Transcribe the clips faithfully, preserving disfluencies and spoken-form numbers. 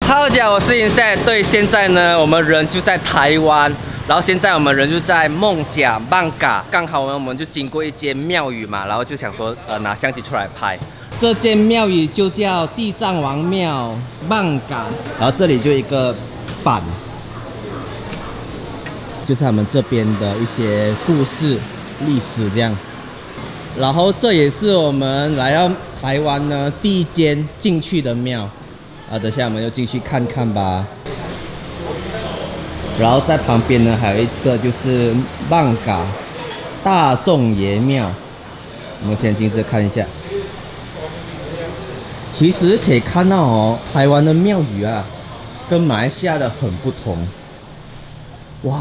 Hello， 大家好，我是 Insect。对，现在呢，我们人就在台湾，然后现在我们人就在孟加曼嘎，刚好呢，我们就经过一间庙宇嘛，然后就想说，呃，拿相机出来拍。这间庙宇就叫地藏王庙曼嘎，然后这里就一个板，就是他们这边的一些故事、历史这样。然后这也是我们来到台湾呢第一间进去的庙。 啊，等下我们就进去看看吧。然后在旁边呢，还有一个就是曼嘎大众爷庙，我们先进去看一下。其实可以看到哦，台湾的庙宇啊，跟马来西亚的很不同。哇，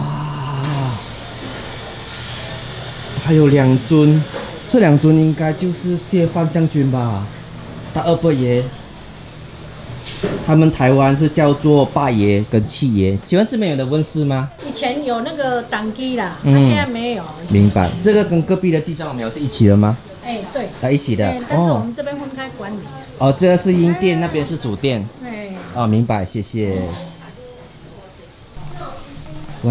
还有两尊，这两尊应该就是谢范将军吧，大二伯爷。 他们台湾是叫做霸爷跟七爷。请问这边有的问世吗？ 以前有那个党基啦，嗯，现在没有。 明白。这个跟隔壁的地藏王庙是一起的吗？ 哎，对。 啊，一起的。 但是我们这边分开管理。 哦，这个是阴殿，那边是主殿。 哎。 哦，明白，谢谢。哇。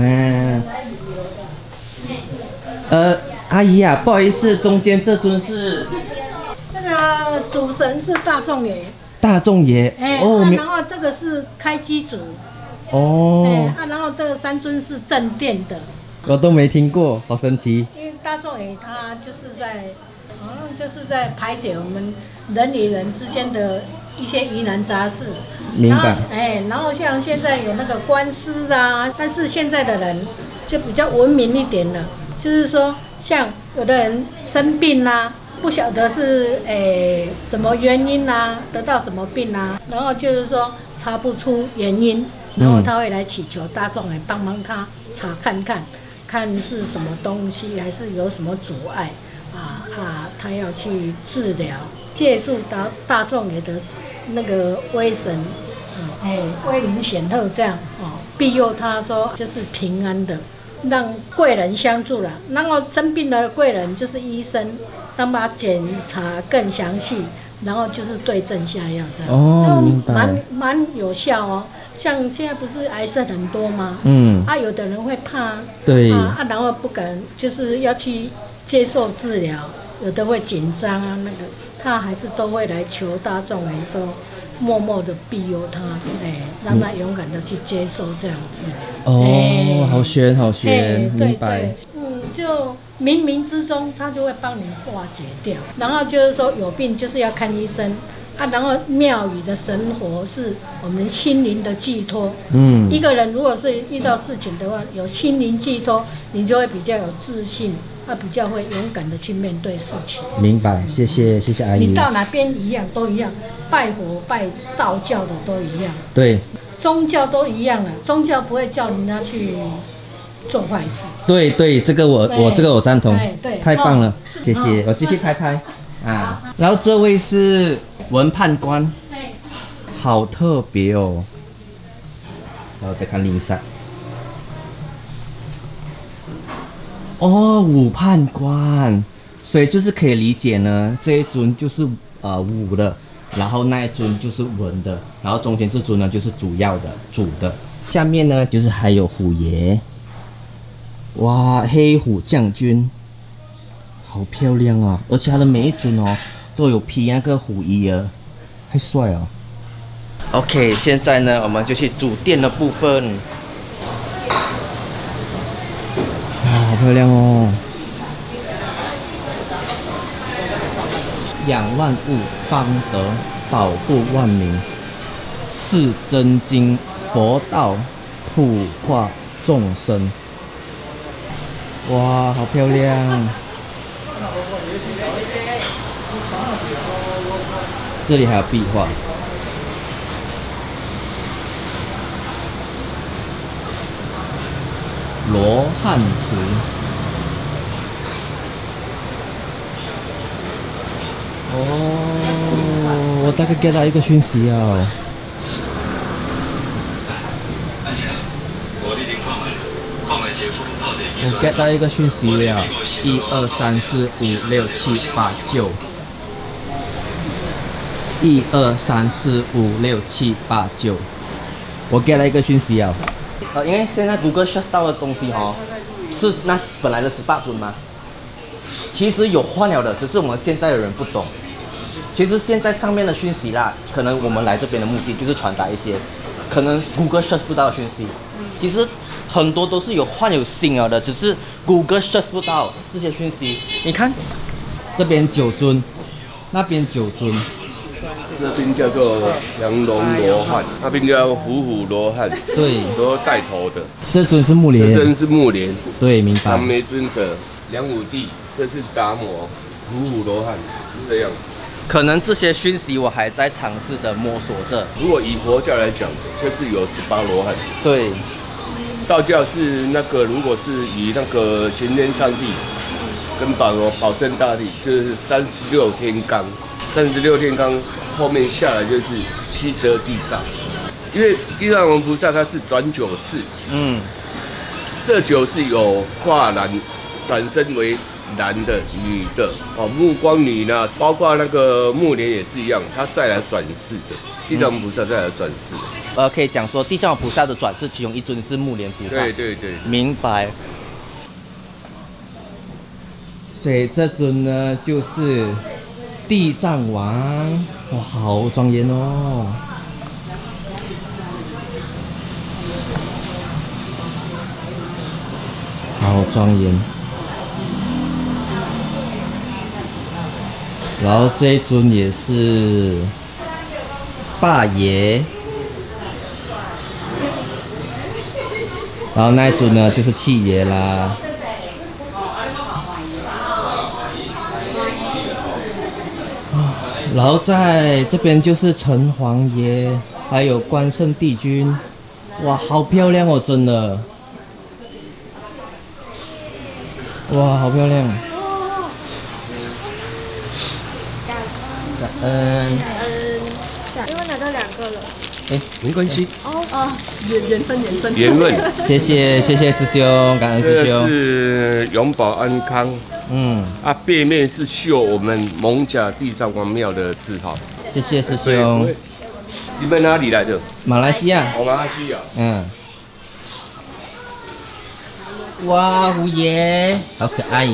呃，阿姨啊，不好意思，中间这尊是？ 这个主神是大众爷。 大众爷， 哎，哦啊、然后这个是开基主，哦，哎，啊，然后这个三尊是正殿的， 我都没听过，好神奇。 因为大众爷他就是在，好像就是在排解我们人与人之间的一些疑难杂事。 明白。 哎，然后像现在有那个官司啊，但是现在的人就比较文明一点了，就是说像有的人生病啦、啊。 不晓得是诶什么原因啊，得到什么病啊，然后就是说查不出原因，然后他会来祈求大众来帮忙他查看看，看是什么东西，还是有什么阻碍啊啊，他要去治疗，借助大大众爷的那个威神，哎、嗯，威灵显赫这样哦，庇佑他说就是平安的。 让贵人相助了，然后生病的贵人就是医生，让他检查更详细，然后就是对症下药这样。哦，明白。蛮蛮有效哦。像现在不是癌症很多吗？嗯。啊，有的人会怕。对。啊啊，然后不敢，就是要去接受治疗，有的会紧张啊，那个他还是都会来求大众来说。 默默的庇佑他，哎，让他勇敢的去接受这样子。哦， 哎、好玄，好玄，明白。 嗯，就冥冥之中，他就会帮你化解掉。然后就是说，有病就是要看医生啊。然后庙宇的神佛是我们心灵的寄托。嗯，一个人如果是遇到事情的话，有心灵寄托，你就会比较有自信。 他比较会勇敢的去面对事情。明白， 谢谢谢谢阿姨。 你到哪边一样都一样，拜佛拜道教的都一样。 对， 宗教都一样了，宗教不会叫人家去做坏事。 对对，这个我我这个我赞同。 对， 太棒了，谢谢。我继续拍拍啊。然后这位是文判官，好特别哦。然后再看另一扇。 哦，武判官，所以就是可以理解呢，这一尊就是呃武的，然后那一尊就是文的，然后中间这尊呢就是主要的主的，下面呢就是还有虎爷，哇，黑虎将军，好漂亮啊，而且他的每一尊哦都有披那个虎衣啊，太帅了。OK， 现在呢我们就去主殿的部分。 好漂亮哦！养万物，方得保护万民；是真经佛道，普化众生。哇，好漂亮！这里还有壁画。 罗汉图，哦，我大概 get 到一个讯息啊。我 get 到一个讯息了，一二三四五六七八九，一二三四五六七八九， 我给了一个讯息啊，呃，因为现在 Google shut down 的东西哦，是那本来的十八尊吗？其实有换了的，只是我们现在的人不懂。其实现在上面的讯息啦，可能我们来这边的目的就是传达一些可能 Google search 不到的讯息。其实很多都是有换有新了的，只是 Google search 不到这些讯息。你看，这边九尊，那边九尊。 这边叫做降龙罗汉，那边叫虎虎罗汉， 对， 都带头的。 这尊是木莲， 这尊是木莲， 对，明白。 长眉尊者、梁武帝，这是达摩，虎虎罗汉是这样。 可能这些讯息我还在尝试的摸索着。 如果以佛教来讲，就是有十八罗汉。 对， 道教是那个，如果是以那个玄天上帝跟保罗保证大帝，就是三十六天罡，三十六天罡后面下来就是七十二地煞，因为地藏王菩萨他是转九世， 嗯， 这九世有化男转身为男的、女的，哦，目光女呢，包括那个木莲也是一样，他再来转世的，地藏王菩萨再来转世的。 呃，可以讲说地藏王菩萨的转世，其中一尊是木莲菩萨。 对对对， 明白。所以这尊呢，就是地藏王，哇，好庄严哦！好庄严。然后这一尊也是霸爷，然后那一尊呢就是七爷啦。然后在这边就是城隍爷，还有关圣帝君，哇，好漂亮哦，真的，哇，好漂亮。感恩， 感恩，因为拿到两个了。 哎， 没关系。 哦哦，缘缘分缘分。 缘分。 谢谢谢谢师兄，感恩师兄。 这是永保安康。嗯。啊，背面是绣我们艋舺地藏王庙的字号。 谢谢师兄。 你们哪里来的？ 马来西亚。 哦，马来西亚。 嗯。哇，虎爷，好可爱。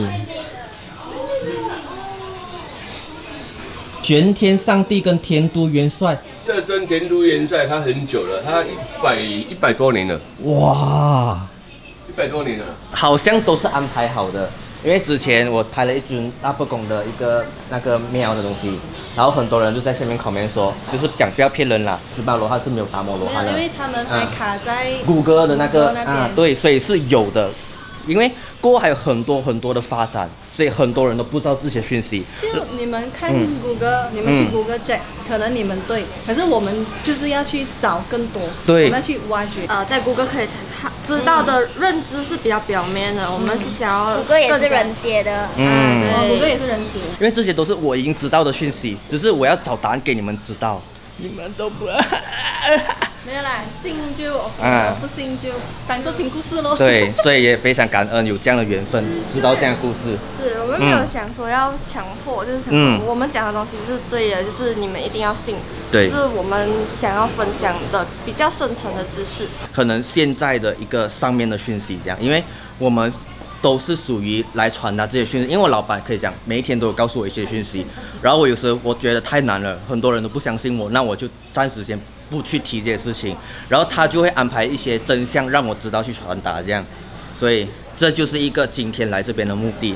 玄天上帝跟天都元帅， 这尊天都元帅他很久了，他一百一百多年了。哇，一百多年了， 好像都是安排好的。因为之前我拍了一尊大伯公的一个那个庙的东西，然后很多人就在下面 comment 说，就是讲不要骗人啦，十八罗汉是没有达摩罗汉的， 因为他们还卡在谷歌的那个那啊，对，所以是有的。因为过后还有很多很多的发展，所以很多人都不知道这些讯息。 就你们看谷歌、嗯，你们去谷歌 check，、嗯、可能你们对，可是我们就是要去找更多， 对， 我们要去挖掘。 呃，在谷歌可以知道的认知是比较表面的，嗯、我们是想要谷歌也是人写的， 嗯，对，谷歌也是人写。 因为这些都是我已经知道的讯息，只是我要找答案给你们知道，你们都不。 没有啦，信就 OK 了，不信就当做听故事咯。 对，所以也非常感恩有这样的缘分，知道这样的故事。 是我们没有想说要强迫，嗯、就是想说我们讲的东西是对的，就是你们一定要信。对，是我们想要分享的比较深层的知识。 可能现在的一个上面的讯息这样，因为我们都是属于来传达这些讯息，因为我老板可以讲每一天都有告诉我一些讯息，然后我有时候我觉得太难了，很多人都不相信我，那我就暂时先不去提这些事情，然后他就会安排一些真相让我知道去传达这样，所以这就是一个今天来这边的目的。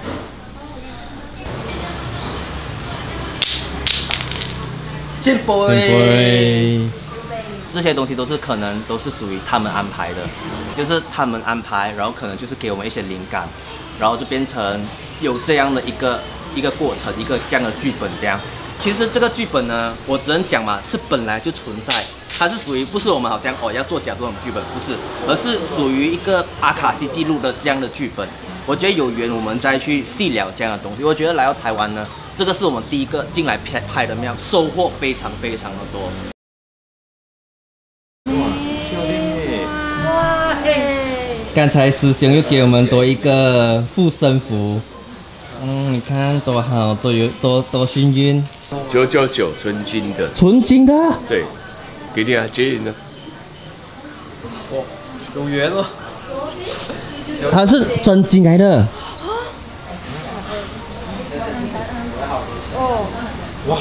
进杯，这些东西都是可能都是属于他们安排的，就是他们安排，然后可能就是给我们一些灵感，然后就变成有这样的一个一个过程，一个这样的剧本这样。其实这个剧本呢，我只能讲嘛，是本来就存在，它是属于不是我们好像哦要做假这种剧本，不是，而是属于一个阿卡西记录的这样的剧本。我觉得有缘我们再去细聊这样的东西。我觉得来到台湾呢，这个是我们第一个进来拍拍的庙，收获非常非常的多。哇，漂亮耶！哇，哎，刚才师兄又给我们多一个护身符。嗯，你看多好，多有多多幸运。九九九纯金的， 纯金的。 对，给你啊，接应呢。 哦，有缘哦。 它是真金来的。 哦。 哇！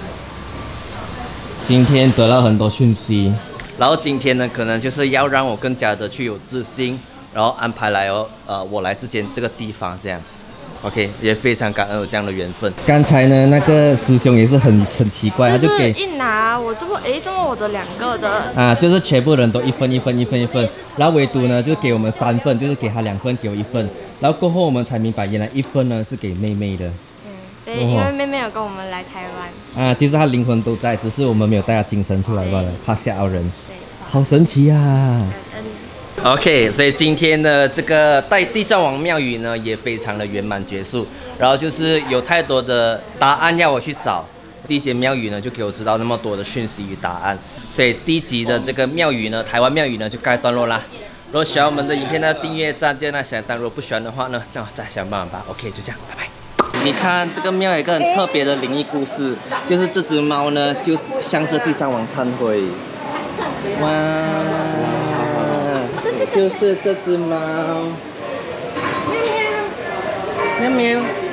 今天得到很多讯息，然后今天呢，可能就是要让我更加的去有自信，然后安排来哦，呃，我来这间这个地方这样。OK， 也非常感恩有这样的缘分。刚才呢，那个师兄也是很很奇怪，他就给一拿我这么诶，这么我的两个的啊，就是全部人都一份一份一份一份，然后唯独呢就给我们三份，就是给他两份，给我一份，然后过后我们才明白，原来一份呢是给妹妹的。 嗯，对，因为妹妹有跟我们来台湾。 啊，其实她灵魂都在，只是我们没有带她精神出来罢了，怕吓到人。 对， 好神奇啊！ OK， 所以今天的这个带地藏王庙宇呢，也非常的圆满结束。然后就是有太多的答案要我去找，第一间庙宇呢就给我知道那么多的讯息与答案。所以第一集的这个庙宇呢，台湾庙宇呢就告一段落啦。如果喜欢我们的影片呢，订阅、赞、键那小单。如果不喜欢的话呢，那我再想办法吧。OK， 就这样，拜拜。你看这个庙有一个很特别的灵异故事，就是这只猫呢就向着地藏王忏悔。哇！就是这只猫，喵喵，喵喵。